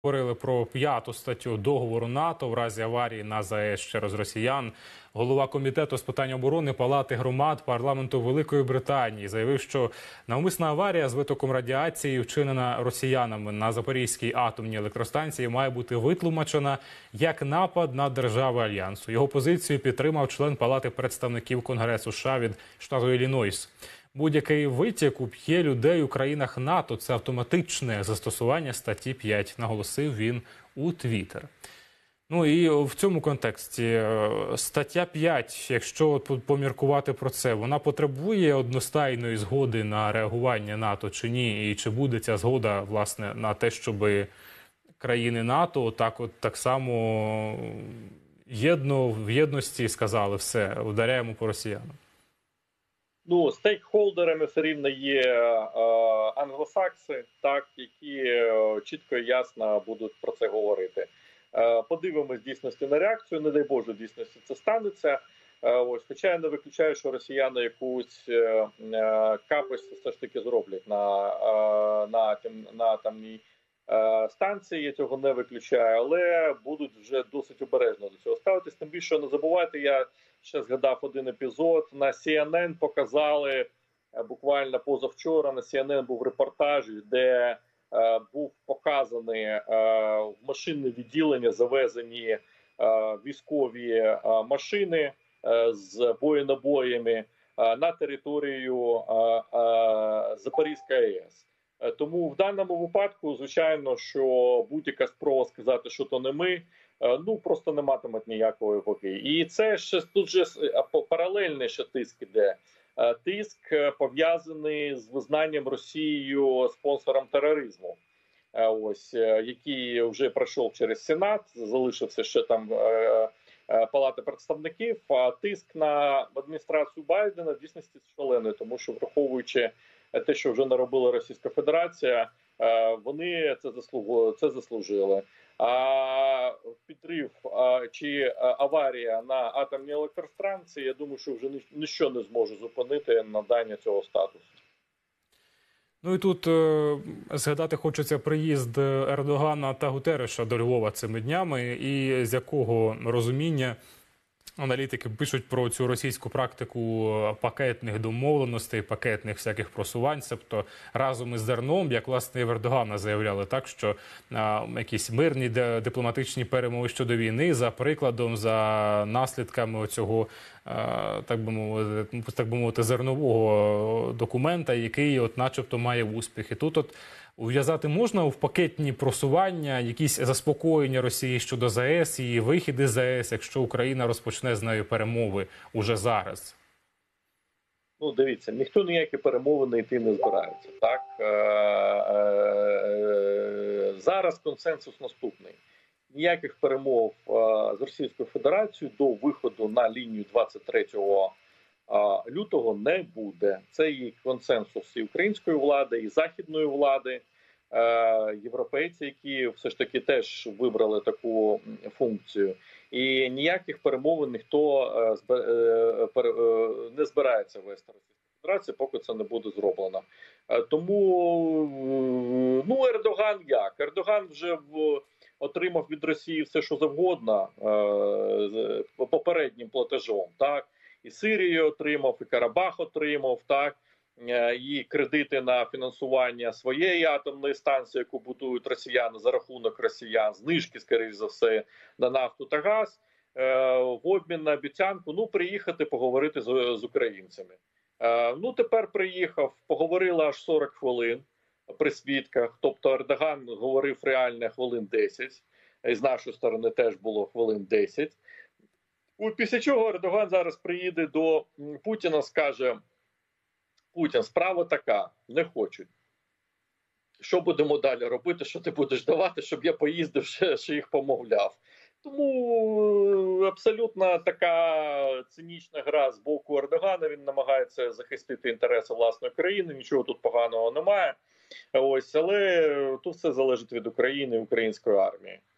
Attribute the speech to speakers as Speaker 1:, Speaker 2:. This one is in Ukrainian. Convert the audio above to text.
Speaker 1: Говорили про 5-ту статтю договору НАТО в разі аварії на ЗАЕС через росіян. Голова комітету з питань оборони Палати громад парламенту Великої Британії заявив, що навмисна аварія з витоком радіації, вчинена росіянами на Запорізькій атомній електростанції, має бути витлумачена як напад на держави Альянсу. Його позицію підтримав член Палати представників Конгресу США від штату Іллінойс. Будь-який витік у 5 людей у країнах НАТО – це автоматичне застосування статті 5, наголосив він у Твіттер. Ну і в цьому контексті стаття 5, якщо поміркувати про це, вона потребує одностайної згоди на реагування НАТО чи ні? І чи буде ця згода, власне, на те, щоб країни НАТО так само в єдності сказали все, ударяємо по росіянам?
Speaker 2: Ну, стейкхолдерами все рівно є англосакси, так, які чітко і ясно будуть про це говорити. Подивимось в дійсності на реакцію, не дай Боже, в дійсності це станеться. Хоча я не виключаю, що росіяни якусь капость все ж таки зроблять на атомній станції, я цього не виключаю, але будуть вже досить обережно до цього ставитись. Тим більше, не забувайте, я ще згадав один епізод, на CNN показали, буквально позавчора на CNN був репортаж, де був показаний в машинне відділення завезені військові машини з боєнабоями на територію Запорізької АЕС. Тому в даному випадку, звичайно, що будь-яка спроба сказати, що то не ми, ну просто не матимуть ніякої ваги. І це ще тут же паралельний ще тиск іде. Тиск пов'язаний з визнанням Росією спонсором тероризму, який вже пройшов через Сенат, залишився ще там Палата представників. А тиск на адміністрацію Байдена в дійсності шалений, тому що, враховуючи те, що вже наробила Російська Федерація, вони це заслужили. А підрив чи аварія на атомній електростанції, я думаю, що вже ніщо не зможе зупинити надання цього статусу.
Speaker 1: Ну і тут згадати хочеться приїзд Ердогана та Гутерреша до Львова цими днями, і з якого розуміння аналітики пишуть про цю російську практику пакетних домовленостей, пакетних всяких просувань, тобто разом із зерном, як власне і в Ердогана заявляли, так, що якісь мирні дипломатичні перемови щодо війни, за прикладом, за наслідками цього, так би мовити, зернового документа, який от начебто має успіх. І тут ув'язати можна в пакетні просування, якісь заспокоєння Росії щодо ЗАЕС, її вихід із ЗАЕС, якщо Україна розпочне з нею перемови уже зараз?
Speaker 2: Ну, дивіться, ніхто ніякі перемовини йти не збирається. Так? Зараз консенсус наступний. Ніяких перемов з Російською Федерацією до виходу на лінію 23 лютого не буде. Це і консенсус і української влади, і західної влади, європейці, які все ж таки теж вибрали таку функцію. І ніяких перемовин ніхто не збирається вести Російську Федерацію, поки це не буде зроблено. Тому, ну, Ердоган як? Ердоган вже отримав від Росії все, що завгодно попереднім платежом, так? І Сирію отримав, і Карабах отримав, так? І кредити на фінансування своєї атомної станції, яку будують росіяни за рахунок росіян, знижки, скоріш за все, на нафту та газ, в обмін на обіцянку, ну, приїхати поговорити з українцями. Ну, тепер приїхав, поговорили аж 40 хвилин при свідках, тобто Ердоган говорив реально хвилин 10, і з нашої сторони теж було хвилин 10. Після чого Ердоган зараз приїде до Путіна, скаже: Путін, справа така, не хочуть. Що будемо далі робити, що ти будеш давати, щоб я поїздив, ще їх помовляв. Тому абсолютно така цинічна гра з боку Ердогана, він намагається захистити інтереси власної країни, нічого тут поганого немає. Але тут все залежить від України і української армії.